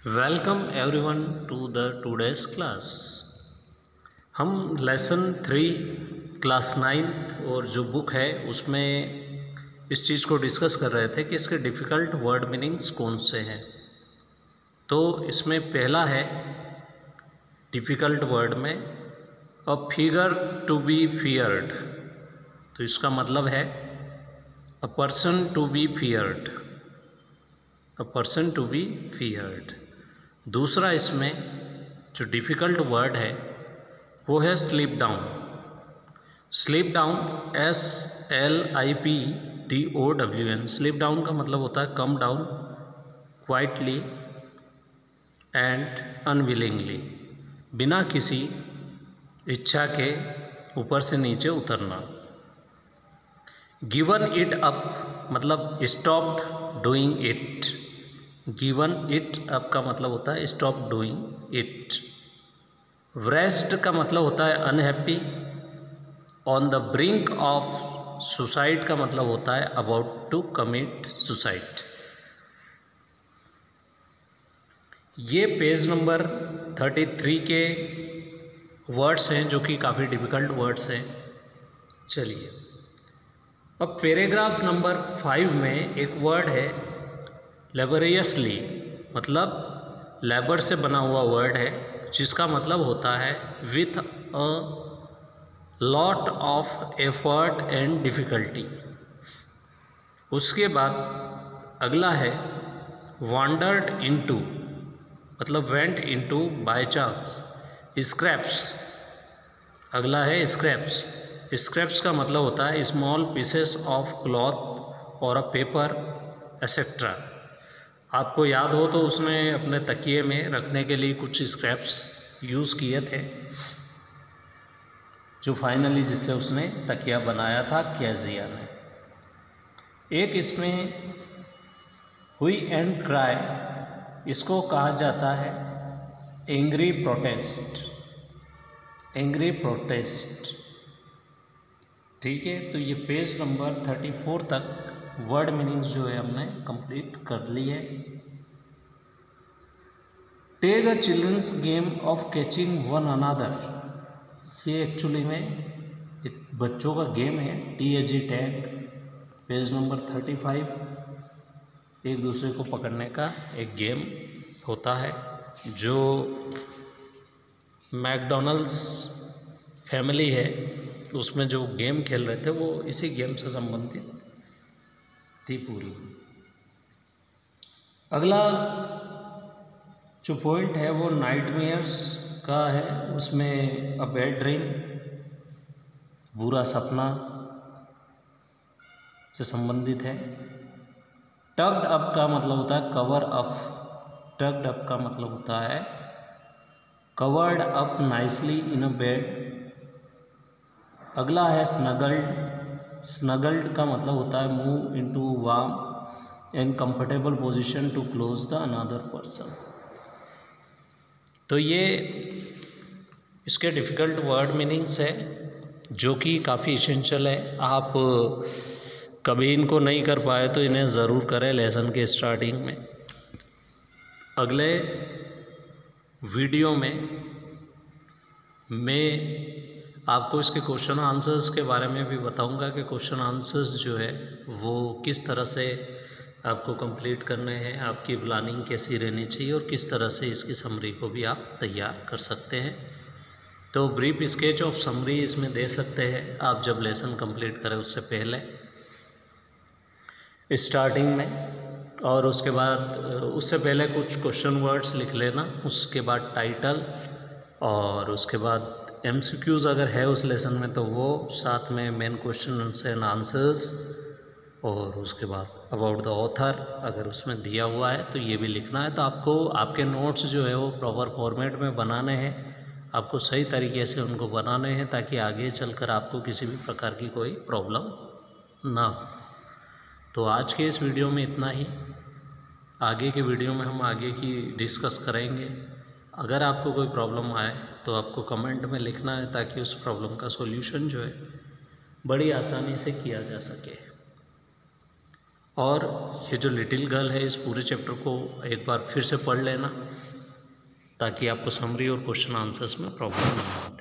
Welcome everyone to the today's class. हम lesson 3 class 9 और जो बुक है उसमें इस चीज़ को डिस्कस कर रहे थे कि इसके डिफ़िकल्ट वर्ड मीनिंग्स कौन से हैं। तो इसमें पहला है डिफ़िकल्ट वर्ड में a figure to be feared. तो इसका मतलब है a person to be feared, a person to be feared. दूसरा इसमें जो डिफ़िकल्ट वर्ड है वो है slip down. Slip down SLIPDOWN। Slip down का मतलब होता है come down quietly and unwillingly, बिना किसी इच्छा के ऊपर से नीचे उतरना। गिवन इट अप मतलब stopped doing it. Given it up का मतलब होता है स्टॉप डूइंग इट। व्रेस्ट का मतलब होता है unhappy. On the brink of suicide का मतलब होता है अबाउट टू कमिट सुसाइड। ये पेज नंबर 33 के वर्ड्स हैं जो कि काफ़ी डिफ़िकल्ट वर्ड्स हैं। चलिए अब पैराग्राफ नंबर 5 में एक वर्ड है लेबोरियसली, मतलब लेबर से बना हुआ वर्ड है जिसका मतलब होता है with a lot of effort and difficulty. उसके बाद अगला है वांडर्ड इनटू, मतलब went into by chance. Scraps, अगला है स्क्रैप्स। स्क्रैप्स का मतलब होता है स्मॉल पीसेस ऑफ क्लॉथ और अ पेपर एक्सेट्रा। आपको याद हो तो उसने अपने तकिए में रखने के लिए कुछ स्क्रैप्स यूज़ किए थे, जो फाइनली जिससे उसने तकिया बनाया था कैजिया ने। एक इसमें हुई एंड क्राई, इसको कहा जाता है एंग्री प्रोटेस्ट। एंग्री प्रोटेस्ट, ठीक है। तो ये पेज नंबर 34 तक वर्ड मीनिंग्स जो है हमने कंप्लीट कर ली है। Take a children's game of catching one another. ये एक्चुअली में एक बच्चों का गेम है, TAG टैग। पेज नंबर 35 एक दूसरे को पकड़ने का एक गेम होता है जो मैकडॉनल्ड्स फैमिली है उसमें जो गेम खेल रहे थे वो इसी गेम से संबंधित थी पूरी। अगला जो पॉइंट है वो नाइटमेयर्स का है। उसमें अ बैड ड्रीम, बुरा सपना से संबंधित है। टग्ड अप का मतलब होता है कवर अप। टग्ड अप का मतलब होता है covered up nicely in a bed. अगला है स्नगल्ड। स्नगल्ड का मतलब होता है move into warm and comfortable position to close the another person. तो ये इसके डिफ़िकल्ट वर्ड मीनिंग्स है जो कि काफ़ी इसेंशियल है। आप कभी इनको नहीं कर पाए तो इन्हें ज़रूर करें लेसन के स्टार्टिंग में। अगले वीडियो में मैं आपको इसके क्वेश्चन आंसर्स के बारे में भी बताऊंगा कि क्वेश्चन आंसर्स जो है वो किस तरह से आपको कंप्लीट करने हैं, आपकी प्लानिंग कैसी रहनी चाहिए और किस तरह से इसकी समरी को भी आप तैयार कर सकते हैं। तो ब्रीफ स्केच ऑफ समरी इसमें दे सकते हैं आप जब लेसन कंप्लीट करें उससे पहले स्टार्टिंग में, और उसके बाद उससे पहले कुछ क्वेश्चन वर्ड्स लिख लेना। उसके बाद टाइटल और उसके बाद MCQs अगर है उस लेसन में तो वो, साथ में मेन क्वेश्चन एंड आंसर्स, और उसके बाद अबाउट द ऑथर अगर उसमें दिया हुआ है तो ये भी लिखना है। तो आपको आपके नोट्स जो है वो प्रॉपर फॉर्मेट में बनाने हैं, आपको सही तरीके से उनको बनाने हैं ताकि आगे चलकर आपको किसी भी प्रकार की कोई प्रॉब्लम ना हो। तो आज के इस वीडियो में इतना ही। आगे के वीडियो में हम आगे की डिस्कस करेंगे। अगर आपको कोई प्रॉब्लम आए तो आपको कमेंट में लिखना है ताकि उस प्रॉब्लम का सॉल्यूशन जो है बड़ी आसानी से किया जा सके। और ये जो लिटिल गर्ल है, इस पूरे चैप्टर को एक बार फिर से पढ़ लेना ताकि आपको समरी और क्वेश्चन आंसर्स में प्रॉब्लम ना हो।